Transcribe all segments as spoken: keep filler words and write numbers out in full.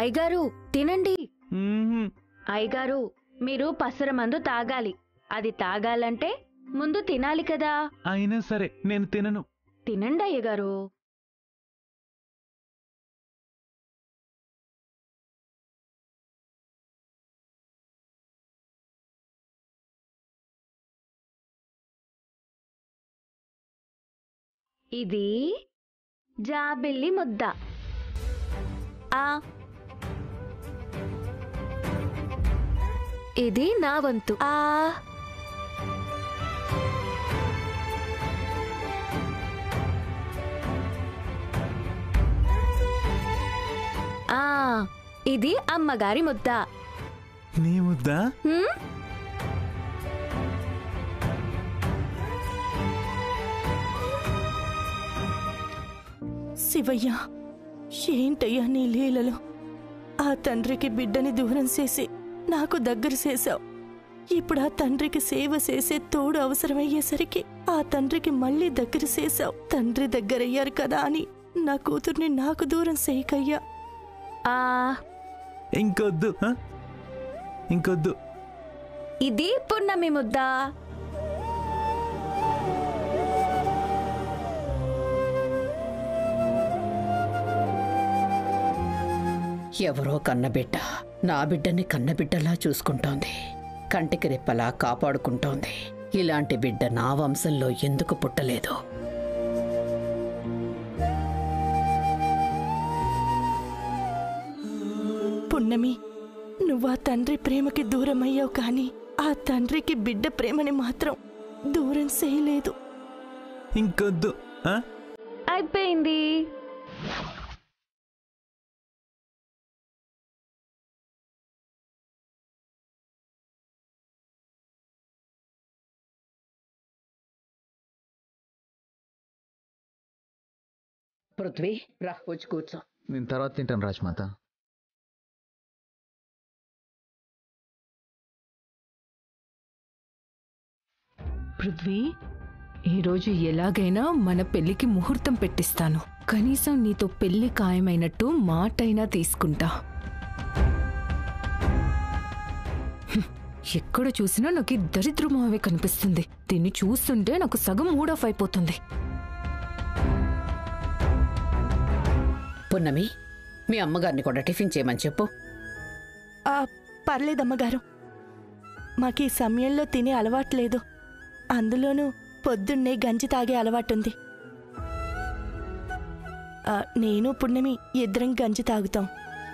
అయ్యగారు తినండి. అయ్యగారు మీరు పసరమందు తాగాలి. అది తాగాలంటే ముందు తినాలి కదా. అయినా సరే నేను తినను. తినండి అయ్యగారు. ఇది జాబిల్లి ముద్ద. ఆ ఇది నా వంతు. ఆ ఆ ఇది అమ్మగారి ముద్ద. నీ ముద్ద? శివయ్య, ఏంటయ్యా నీ లీలలో? ఆ తండ్రికి బిడ్డని దూరం చేసి నాకు దగ్గర చేశావు. ఇప్పుడు ఆ తండ్రికి సేవ చేసే తోడు అవసరమయ్యేసరికి ఆ తండ్రికి మళ్ళీ దగ్గర చేశావు. తండ్రి దగ్గరయ్యారు కదా అని నా కూతుర్ని నాకు దూరం చేయకయ్యా. ఆ ఇంకొద్దు, ఇంకొద్దు. ఇది పున్నమి ముద్ద. ఎవరో కన్నబిడ్డ నా బిడ్డని కన్నబిడ్డలా చూసుకుంటోంది, కంటికి రెప్పలా కాపాడుకుంటోంది. ఇలాంటి బిడ్డ నా వంశంలో ఎందుకు పుట్టలేదు? పున్నమి, నువ్వా తండ్రి ప్రేమకి దూరమయ్యావు, కానీ ఆ తండ్రికి బిడ్డ ప్రేమని మాత్రం దూరం చేయలేదు. ఇంకొద్దు. అయిపోయింది. పృథ్వీ రా, వచ్చి కూర్చో. నేను తర్వాత తింటాను రాజ్మాత. పృథ్వీ, ఈరోజు ఎలాగైనా మన పెళ్లికి ముహూర్తం పెట్టిస్తాను. కనీసం నీతో పెళ్లి ఖాయమైనట్టు మాటైనా తీసుకుంటా. ఎక్కడ చూసినా నాకు ఈ దరిద్రమావే కనిపిస్తుంది. దీన్ని చూస్తుంటే నాకు సగం మూడ్ ఆఫ్ అయిపోతుంది. పున్నమి, మీ అమ్మగారిని కూడా టిఫిన్ చేయమని చెప్పు. పర్లేదమ్మగారు, మాకు ఈ సమయంలో తినే అలవాట్లేదు. అందులోనూ పొద్దున్నే గంజి తాగే అలవాటుంది. నేను పున్నమి ఇద్దరం గంజి తాగుతాం.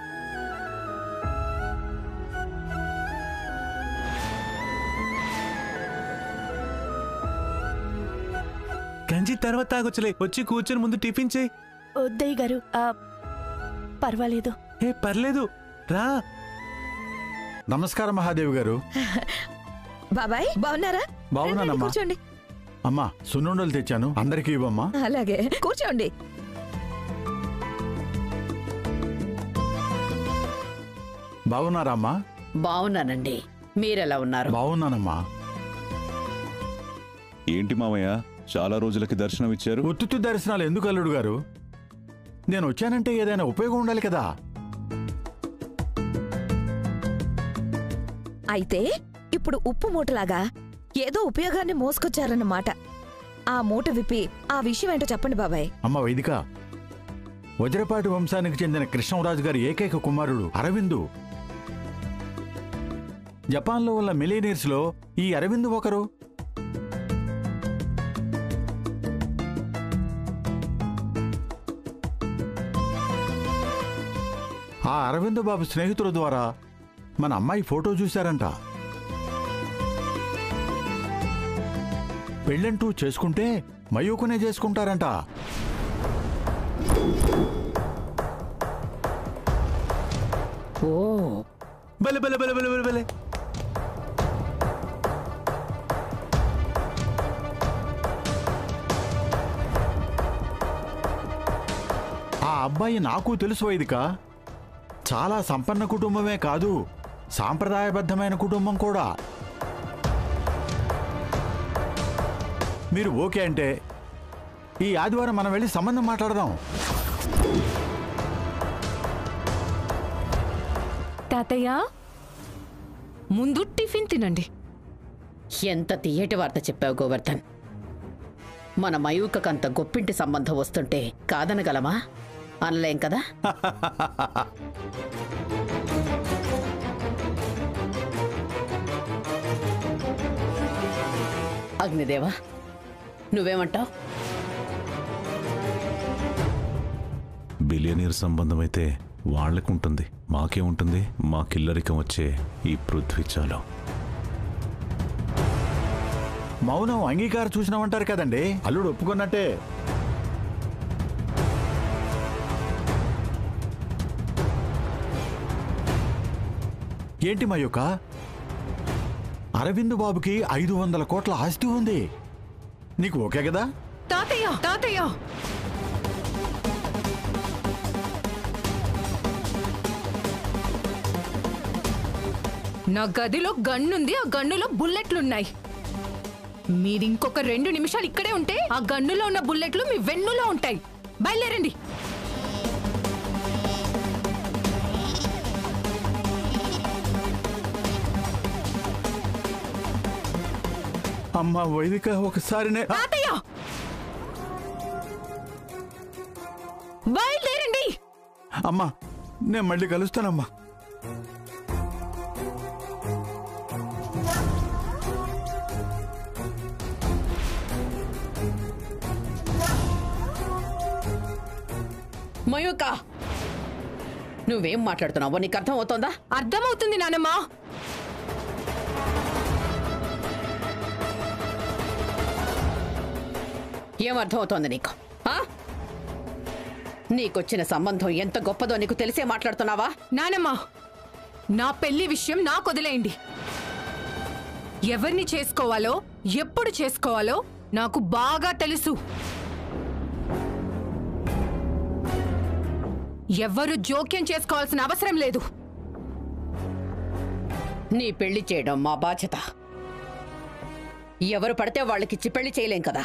గంజి తర్వాత తాగొచ్చులే, వచ్చి కూర్చొని ముందు టిఫిన్ చేయి. వద్దయ్య గారు, పర్వాలేదు. ఏ పర్లేదు, రా. నమస్కారం మహాదేవి గారు. బాబాయ్ బాగున్నారా? బాగున్నానమ్మా. కూర్చోండి. అమ్మా, సున్నుండలు తెచ్చాను, అందరికీ ఇవ్వమ్మా. అలాగే, కూర్చోండి. బాగున్నారమ్మా? బాగున్నానండి, మీరెలా ఉన్నారు? బాగున్నానమ్మా. ఏంటి మామయ్య, చాలా రోజులకి దర్శనం ఇచ్చారు? ఉత్తుత్తి దర్శనాలు ఎందుకు అల్లుడు గారు? నేను వచ్చానంటే ఏదైనా ఉపయోగం ఉండాలి కదా. అయితే ఇప్పుడు ఉప్పు మూటలాగా ఏదో ఉపయోగాన్ని మోసుకొచ్చారన్నమాట. ఆ మూట విప్పి ఆ విషయం ఏంటో చెప్పండి బాబాయ్. అమ్మ వైదిక, వజ్రపాటి వంశానికి చెందిన కృష్ణరాజు గారి ఏకైక కుమారుడు అరవిందు. జపాన్లో ఉన్న మిలీనియర్స్ లో ఈ అరవిందు ఒకరు. ఆ అరవింద్ బాబు స్నేహితుల ద్వారా మన అమ్మాయి ఫోటో చూశారంట. పెళ్ళంటూ చేసుకుంటే మయూకునే చేసుకుంటారంట. ఓ బలే బలే బలే బలే బలే. ఆ అబ్బాయి నాకు తెలుసు వైదిక. చాలా సంపన్న కుటుంబమే కాదు, సాంప్రదాయబద్ధమైన కుటుంబం కూడా. మీరు ఓకే అంటే ఈ ఆదివారం మనం వెళ్ళి సంబంధం మాట్లాడదాం. తాతయ్య ముందు టిఫిన్ తినండి. ఎంత తీయటి వార్త చెప్పావు గోవర్ధన్. మన మయూకకంత గొప్పింటి సంబంధం వస్తుంటే కాదనగలమా? అనలేం కదా. అగ్నిదేవా, నువ్వేమంటావు? బిలియనీర్ సంబంధం అయితే వాళ్ళకుంటుంది, మాకే ఉంటుంది. మా కిల్లరికం వచ్చే ఈ పృథ్వీ చాలు. మౌనం అంగీకారం చూసినామంటారు కదండి, అల్లుడు ఒప్పుకున్నట్టే. ఏంటి మయూక, అరవింద్ బాబుకి ఐదు వందల కోట్ల ఆస్తి ఉంది, నీకు ఓకే కదా? తాతయ్య తాతయ్య నా గదిలో గన్నుంది, ఆ గన్నులో బుల్లెట్లున్నాయి. మీరింకొక రెండు నిమిషాలు ఇక్కడే ఉంటే ఆ గన్నులో ఉన్న బుల్లెట్లు మీ వెన్నులో ఉంటాయి. బయలుదేరండి. అమ్మా వైదిక, ఒకసారి తాతయ్య బయలుదేరండి. అమ్మా, నేను మళ్ళీ కలుస్తానమ్మా. మయూక, నువ్వేం మాట్లాడుతున్నావో నీకు అర్థం అవుతోందా? అర్థమవుతుంది నానమ్మా. ఏం అర్థం అవుతోంది నీకు? నీకొచ్చిన సంబంధం ఎంత గొప్పదో నీకు తెలిసే మాట్లాడుతున్నావా? నానమ్మా, నా పెళ్లి విషయం నాకు వదిలేయండి. ఎవరిని చేసుకోవాలో, ఎప్పుడు చేసుకోవాలో నాకు బాగా తెలుసు. ఎవరు జోక్యం చేసుకోవాల్సిన అవసరం లేదు. నీ పెళ్లి చేయడం మా బాధ్యత. ఎవరు పడితే వాళ్ళకిచ్చి పెళ్లి చేయలేం కదా.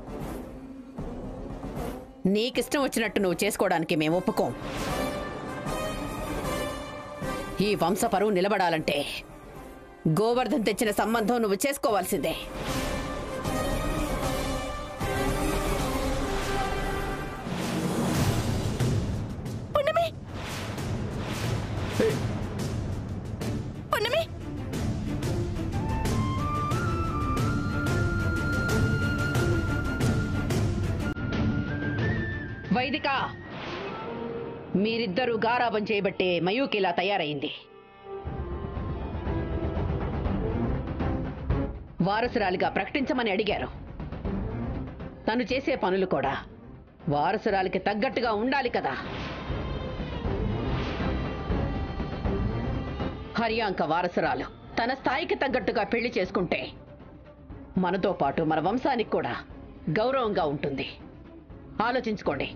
నీకిష్టం వచ్చినట్టు నువ్వు చేసుకోవడానికి మేము ఒప్పుకోం. ఈ వంశపరువు నిలబడాలంటే గోవర్ధన్ తెచ్చిన సంబంధం నువ్వు చేసుకోవాల్సిందే. వైదిక, మీరిద్దరూ గారాబం చేయబట్టే మయూకి ఇలా తయారైంది. వారసురాలిగా ప్రకటించమని అడిగారు. తను చేసే పనులు కూడా వారసురాలికి తగ్గట్టుగా ఉండాలి కదా. హరియాంక వారసురాలు తన స్థాయికి తగ్గట్టుగా పెళ్లి చేసుకుంటే మనతో పాటు మన వంశానికి కూడా గౌరవంగా ఉంటుంది. ఆలోచించుకోండి.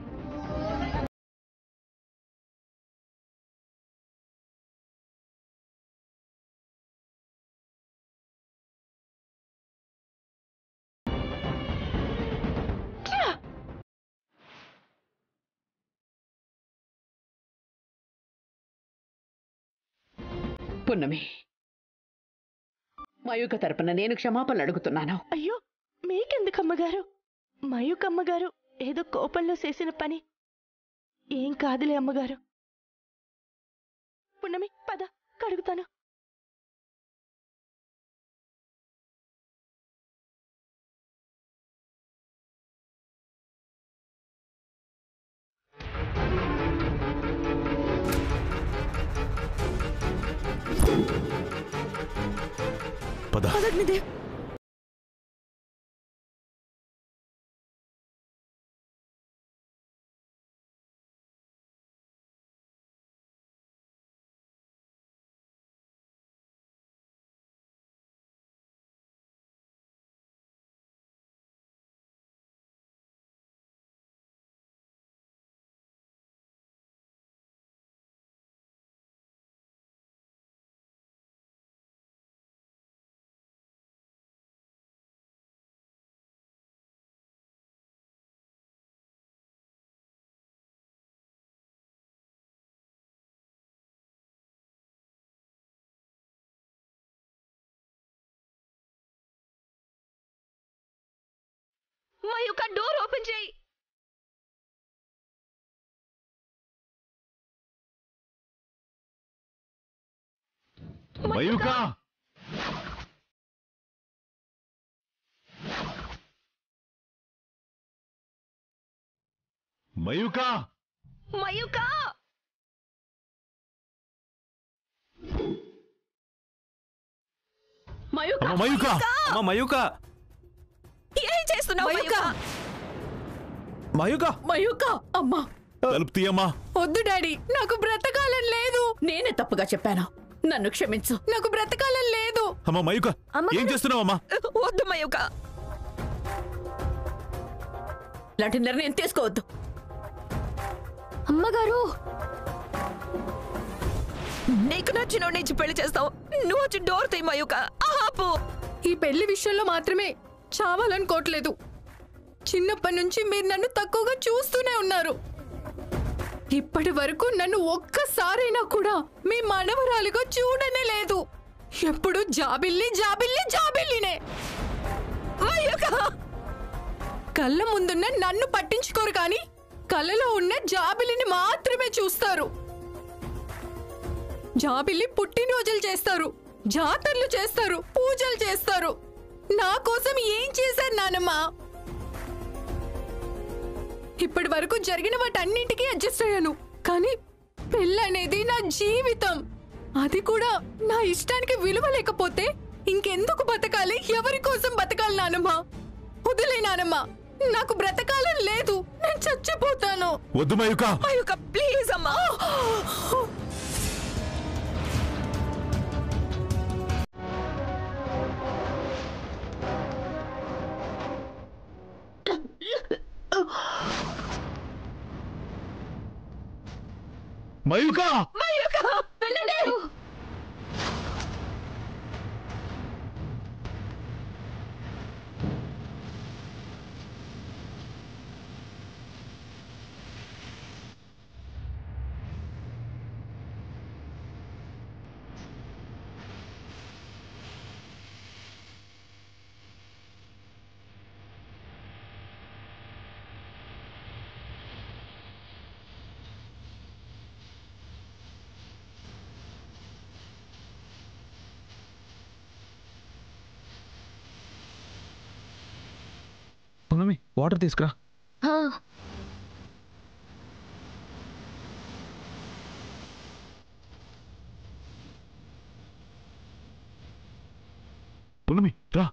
పున్నమి, మయూక తరపున నేను క్షమాపణలు అడుగుతున్నాను. అయ్యో, మీకెందుకమ్మగారు? మయూకమ్మగారు ఏదో కోపంలో చేసిన పని. ఏం కాదులే అమ్మగారు. పున్నమి, పద, కడుగుతాను. పద. పదగ్నిదేవ్. మయూక డోర్ ఓపెన్ చేయి. మయూక మయూక మయూక మయూక మయూక అమ్మ మయూక ఏం చేస్తున్నావు మయూక? మయూక మయూక అమ్మా తలుపు తీయమ్మా. వద్దు డాడీ, నాకు బ్రతకాలని లేదు. నేనే తప్పుగా చెప్పాను, నన్ను క్షమించు. నాకు బ్రతకాలని లేదు. అమ్మ మయూక ఏం చేస్తున్నావు అమ్మా? వద్దు మయూక, ఇలాంటి నిర్ణయం తీసుకోవద్దు. అమ్మగారు, నీకు నచ్చిన నుంచి పెళ్లి చేస్తావు. నువ్వు వచ్చి డోర్ తీయి మయూక. ఆపు. ఈ పెళ్లి విషయంలో మాత్రమే చావాలనుకోవట్లేదు. చిన్నప్పటి నుంచి మీరు నన్ను తక్కువగా చూస్తూనే ఉన్నారు. ఇప్పటి వరకు నన్ను ఒక్కసారైనా కూడా మీ మనవరాలుగా చూడనే లేదు. ఎప్పుడు జాబిల్లి జాబిల్లి జాబిల్లినే. మయూక, కళ్ళ ముందున్న నన్ను పట్టించుకోరు కానీ కళ్ళలో ఉన్న జాబిలిని మాత్రమే చూస్తారు. జాబిల్లి పుట్టినరోజులు చేస్తారు, జాతరలు చేస్తారు, పూజలు చేస్తారు. నా కోసం ఏం చేశారు నానమ్మ? ఇప్పటి వరకు జరిగిన వాటన్నిటికీ అడ్జస్ట్ అయ్యాను, కానీ పెళ్ళనేది నా జీవితం. అది కూడా నా ఇష్టానికి విలువ లేకపోతే ఇంకెందుకు బతకాలి? ఎవరి కోసం బతకాలి నానమ్మ? వదిలే నానమ్మ, నాకు బ్రతకాలని లేదు. నేను చచ్చిపోతాను. వద్దు మయూక. మయూక ప్లీజ్ అమ్మా. మయూక మయూక వెళ్ళండి. పున్నమి వాటర్ తీసుకురా. పున్నమి రా.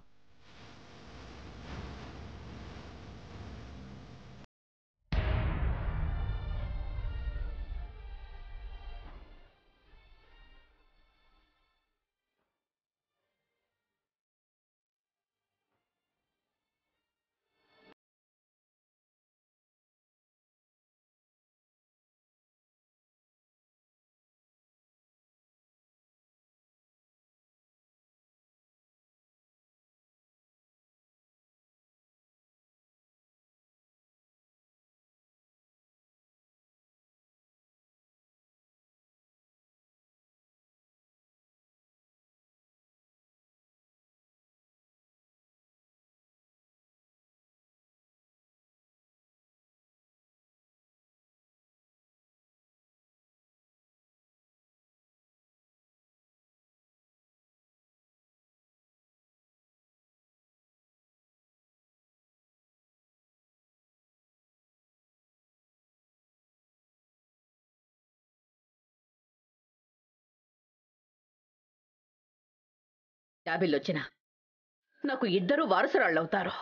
జాబిల్లొచ్చినా నాకు ఇద్దరు వారసురాళ్ళవుతారు.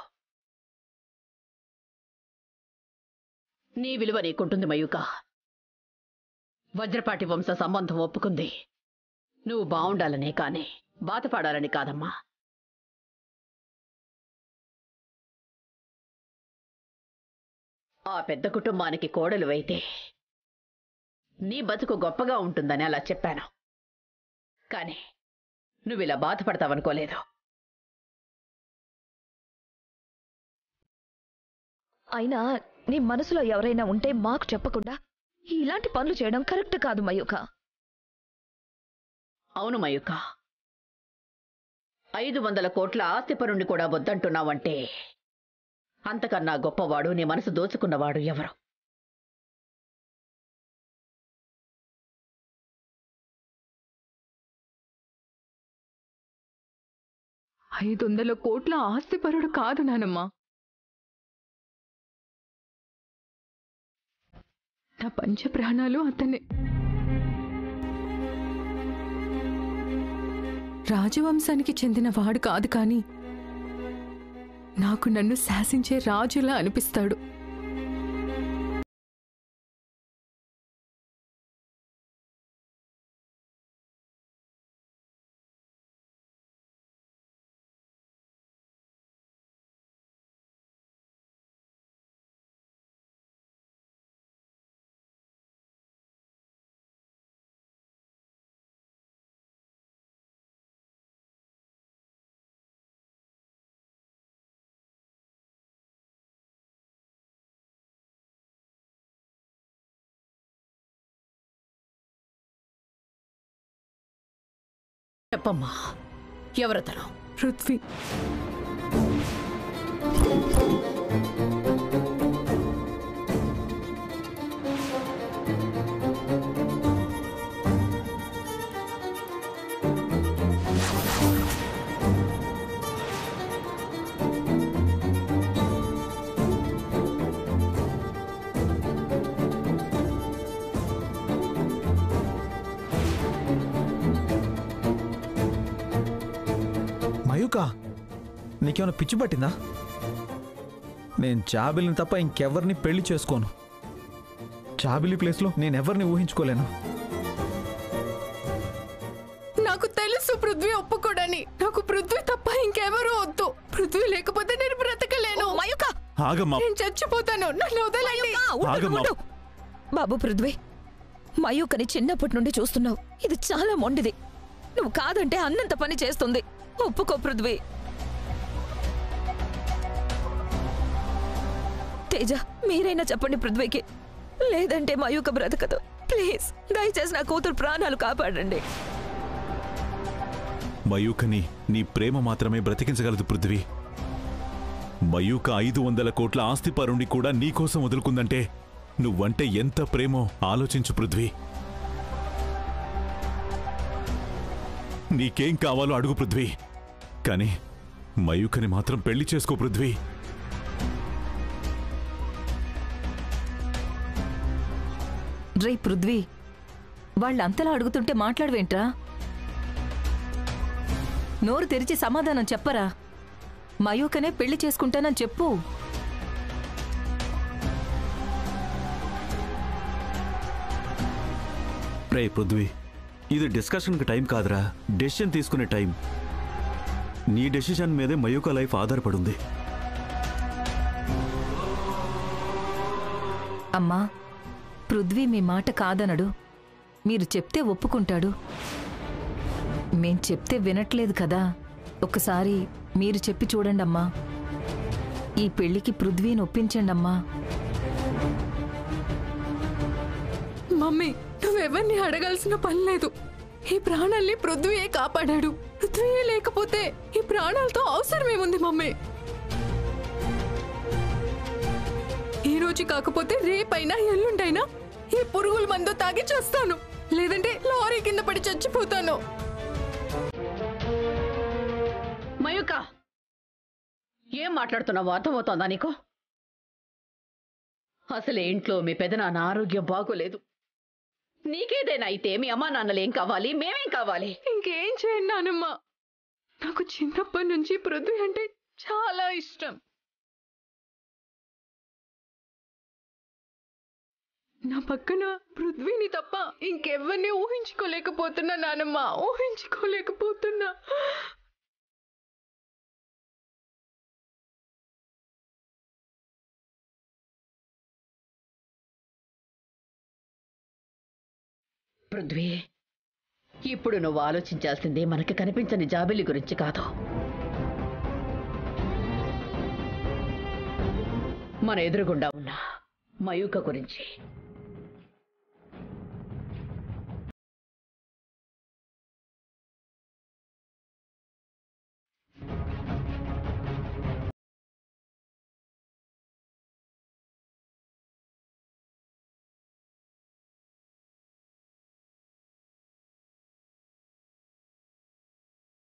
నీ విలువ నీకుంటుంది మయూక. వజ్రపాటి వంశ సంబంధం ఒప్పుకుంది నువ్వు బావుండాలనే కాని బాధపడాలని కాదమ్మా. ఆ పెద్ద కుటుంబానికి కోడలు అయితే నీ బతుకు గొప్పగా ఉంటుందని అలా చెప్పాను, కానీ నువ్విలా బాధపడతావనుకోలేదు. అయినా నీ మనసులో ఎవరైనా ఉంటే మాకు చెప్పకుండా ఇలాంటి పనులు చేయడం కరెక్ట్ కాదు మయూక. అవును మయూక, ఐదు వందల కోట్ల ఆస్తిపరుణ్ణి కూడా వద్దంటున్నావంటే అంతకన్నా గొప్పవాడు నీ మనసు దోచుకున్నవాడు ఎవరు? ఐదు వందల కోట్ల ఆస్తిపరుడు కాదు నానమ్మ. నా పంచ ప్రాణాలు అతనే. రాజవంశానికి చెందిన వాడు కాదు, కానీ నాకు నన్ను శాసించే రాజులా అనిపిస్తాడు. చెప్పమ్మా, ఎవరతను? పృథ్వీ. మయూకా, నీకేమైనా పిచ్చి పట్టిందా? నేను చాబిలిని తప్ప ఇంకెవరిని పెళ్లి చేసుకోను. చాబిలి ప్లేస్లో నేనెవరిని ఊహించుకోలేను. నాకు తెలుసు పృథ్వీ ఒప్పుకోడని. నాకు పృథ్వీ తప్ప ఇంకెవరూ వద్దు. పృథ్వీ లేకపోతే నేను బ్రతకలేను. మయూకా, నేను చచ్చిపోతాను. నన్ను వదలండి. ఉండు, ఉండు. బాబు పృథ్వీ, మయూకని చిన్నప్పటి నుండి చూస్తున్నావు. ఇది చాలా మొండిది. నువ్వు కాదంటే అన్నంత పని చేస్తుంది. ఒప్పుకో పృథ్వీ. తేజ, మీరైనా చెప్పండి పృథ్వీకి, లేదంటే మయూక బ్రతకదు. ప్లీజ్, దయచేసి నా కూతురు ప్రాణాలు కాపాడండి. మయూకని నీ ప్రేమ మాత్రమే బ్రతికించగలదు పృథ్వీ. మయూక ఐదు వందల కోట్ల ఆస్తిపరుణ్ణి కూడా నీకోసం వదులుకుందంటే నువ్వంటే ఎంత ప్రేమో ఆలోచించు పృథ్వీ. నీకేం కావాలో అడుగు పృథ్వీ, కానీ మయూకని మాత్రం పెళ్లి చేసుకో పృథ్వీ. రే పృథ్వీ, వాళ్ళంతలా అడుగుతుంటే మాట్లాడవేంట్రా? నోరు తెరిచి సమాధానం చెప్పరా? మయూకనే పెళ్లి చేసుకుంటానని చెప్పు. రే పృథ్వీ, ఇది డిస్కషన్కి టైం కాదురా, డెసిషన్ తీసుకునే టైం. నీ డెసిషన్ మీదే మయూక లైఫ్ ఆధారపడుంది. అమ్మా, పృథ్వీ మీ మాట కాదనడు. మీరు చెప్తే ఒప్పుకుంటాడు. మేం చెప్తే వినట్లేదు కదా. ఒకసారి మీరు చెప్పి చూడండమ్మా. ఈ పెళ్లికి పృథ్వీని ఒప్పించండమ్మా. మమ్మీ, నువ్వెవరిని అడగాల్సిన పని లేదు. ఈ ప్రాణాల్ని పృథ్వీయే కాపాడాడు. పృథ్వీయే లేకపోతే ఈ ప్రాణాలతో అవసరమేముంది మమ్మీ? ఈ రోజు కాకపోతే రేపైనా ఎల్లుండైనా ఈ పురుగుల మందు తాగి చేస్తాను, లేదంటే లారీ కింద పడి చచ్చిపోతాను. మయూక, ఏం మాట్లాడుతున్నావు? అర్థమవుతోందా నీకు? అసలే ఇంట్లో మీ పెదనాన్న ఆరోగ్యం బాగోలేదు. నీకేదైనా అయితే మీ అమ్మా నాన్నలు ఏం కావాలి, మేమేం కావాలి? ఇంకేం చేయను నానమ్మ. నాకు చిన్నప్పటి నుంచి పృథ్వీ అంటే చాలా ఇష్టం. నా పక్కన పృథ్వీని తప్ప ఇంకెవ్వరిని ఊహించుకోలేకపోతున్నా నానమ్మ, ఊహించుకోలేకపోతున్నా. పృథ్వీ, ఇప్పుడు నువ్వు ఆలోచించాల్సింది మనకి కనిపించని జాబిలి గురించి కాదు, మన ఎదురుగుండా ఉన్న మయూక గురించి.